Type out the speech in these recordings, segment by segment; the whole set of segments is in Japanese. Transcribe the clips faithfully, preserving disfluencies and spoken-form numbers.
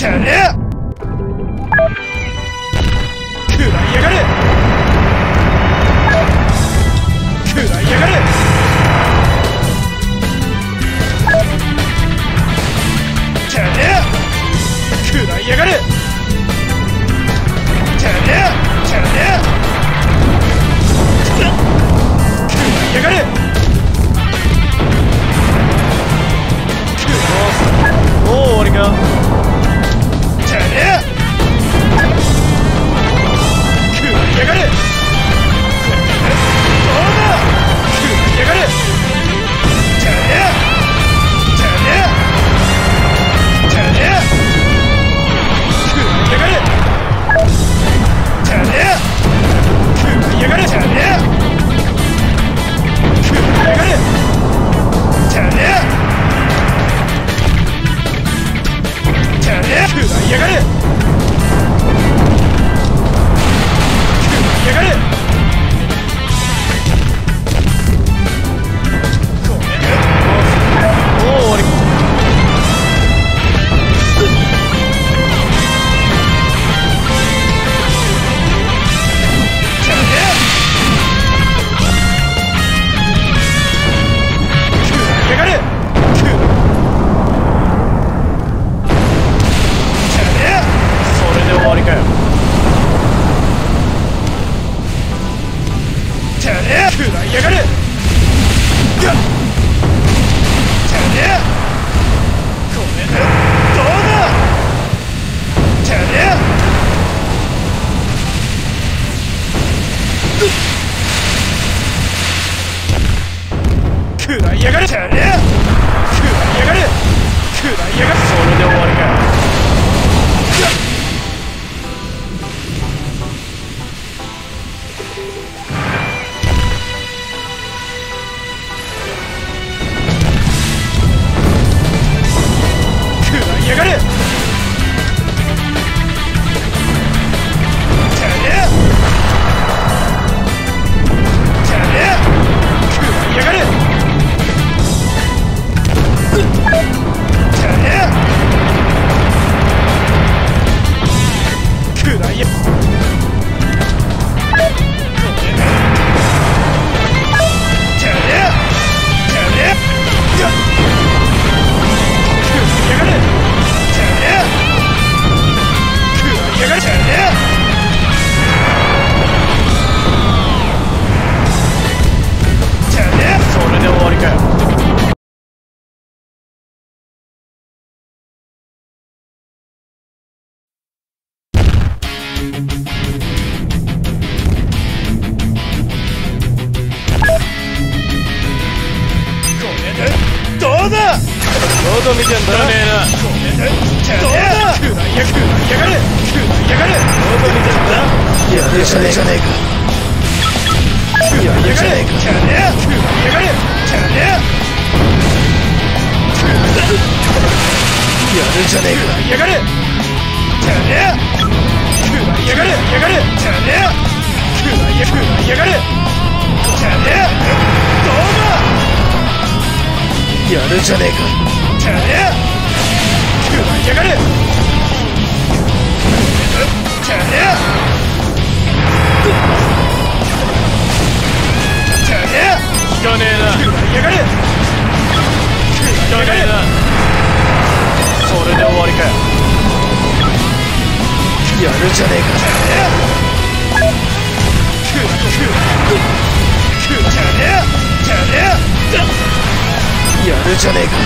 てめえ食らいやがれ食らいやがれてめえ食らいやがれてめえてめえ食らいやがれもう終わりか。 てめえ食らいやがれどうだ食らいやがれてめえてめえてめえ食らいやがれてめえ食らいやがれてめえ食らいやがれてめえてめえ食らいやがれ食らいやがれごめんねもう終わり。 てめえ食らいやがれ食らそれで終わりかよ。 てめえ食らいやがれてめえごめんねどうだてめえ食らいやがれてめえ食らいやがれ食らいやがれそれで終わりかよ。 食らいやがれてめえてめえ食らいやがれてめえ食らいやごめんねてめえてめえ食らいやがれてめえ食らいやがれてめえてめえそれで終わりかよ。 ごめんねどうだどこ見てんだ。ねえな。 ごめんねどうだ食らいや食らいやがれ食らいやがれどこ見てんだ。 やるじゃねえじゃねえか食らいやがれてめえ食らいやがれてめえやるじゃねえかやがれてめえ食らいやがれやがれてめえ食らいや食らいやがれてめえどうだやるじゃねえかてめえ食らいやがれてめえてめえ聞かねえな。 食らいやがれ聞かねえな。それで終わりかよ。 やるじゃねえかてめえ食らい食らい食らいてめえてめえやるじゃねえか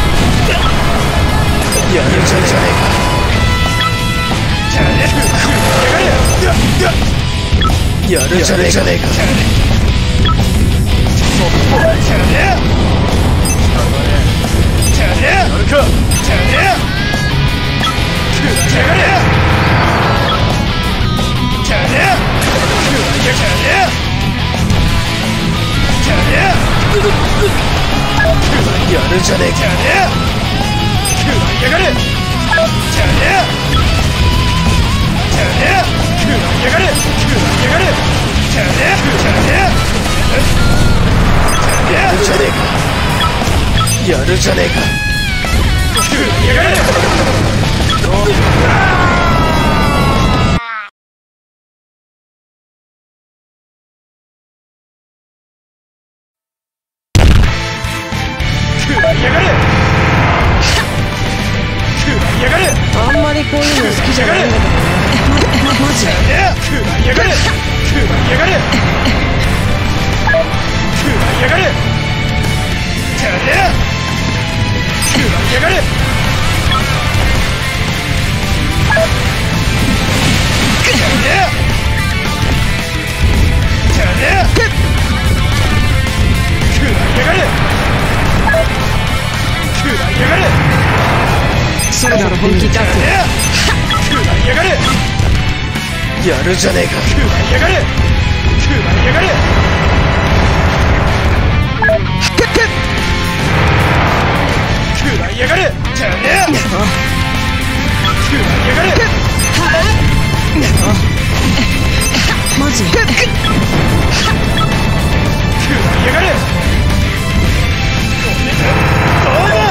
やるじゃねえかてめえ食らいやがれやるじゃねえかてめえてめえやるか。 てめえ食らいやがれてめえ食らいやがれてめえやるじゃねえかてめえ食らいやがれてめえてめえ食らいやがれ食らいやがれてめえてめえやるじゃねえかやるじゃねえか食らいやがれりこういうの好きじゃないんだけどね。ま、ま、マジやがれやがれやがれてめえやがれてめえてめえやがれやがれそろそろ本気出すよ。 やがれやるじゃねえかやがれやがれやがれてめえやがれマジやがれどうだ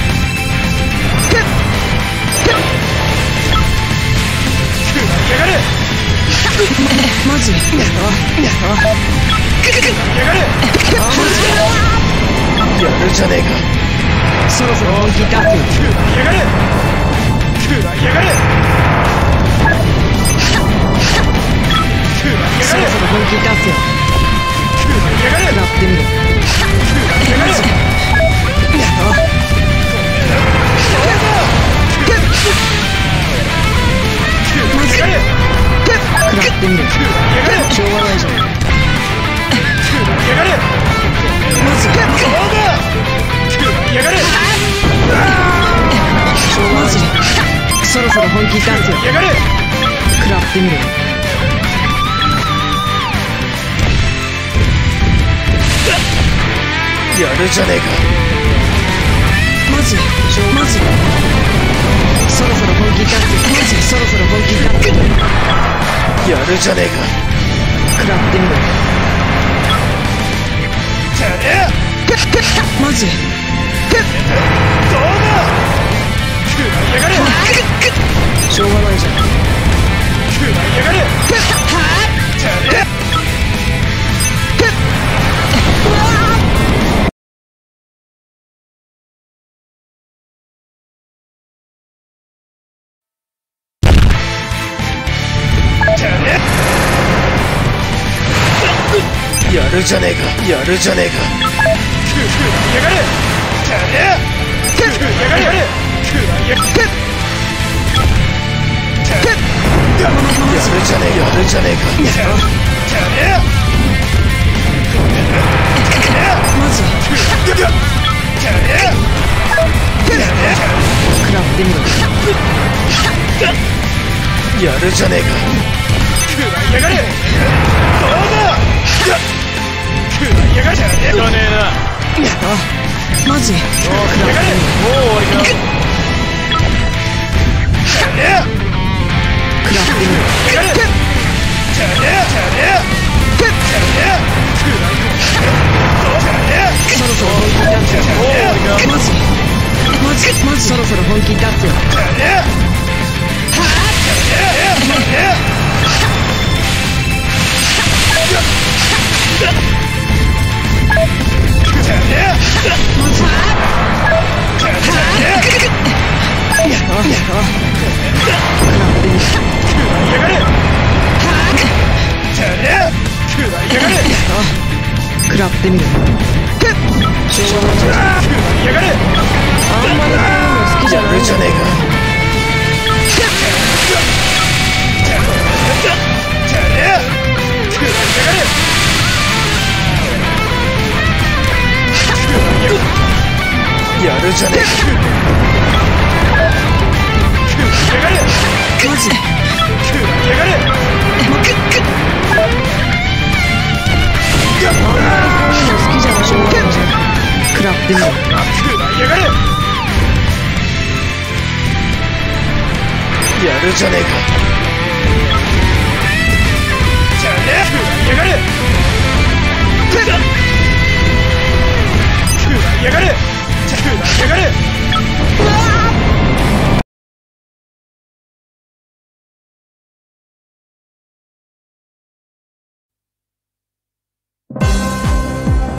やがれマジやがれやるじゃねえかそろそろ本気出すよ。 やがれやがれそろそろ本気出すよ。 やがれ食らってみろ。マジマジ食らってみろ。しょうがないじゃん。マジやがれマジそろそろ本気出すよ。 やがれ食らってみろ。 やるじゃねえかマジマジそろそろ本気出すよ。マジそろそろ本気出すよ。 やるじゃねえか食らってみろ。 てめえマジどうだやがれしょうがないじゃん。 やがれてめえやるじゃねえかやるじゃねえかやがれてめえやがれやるじゃねえやるじゃねえかてめえマジてめえ食らってみろ。 やるじゃねえかやがれどうだやがれじゃねえな。 マジやがれもう終わりか。 てめえ食らってみろ。 やがれてめえてめえてめえそろそろ本気出すよ。 もう終わりか。 マジマジマジそろそろ本気出すよ。 てめえ食らってみろ。しょうがないじゃん。 やがれあんまりこういうの好きじゃないんだじゃねえかやるじゃねえかマジやがれあんまりこういうの好きじゃない。しょうがないじゃん。食らってみろ。 やがれやるじゃねえかや